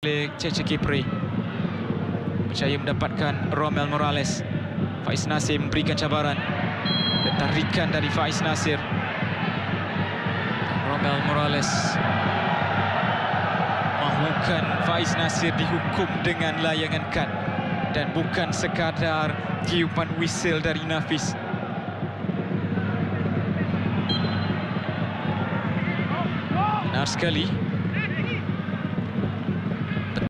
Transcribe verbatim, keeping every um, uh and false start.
oleh Cece Kipri. Berjaya mendapatkan Romel Morales. Faiz Nasir memberikan cabaran. Dan tarikan dari Faiz Nasir. Romel Morales mahukan Faiz Nasir dihukum dengan layangan kad dan bukan sekadar tiupan whistle dari Nafis. Benar sekali,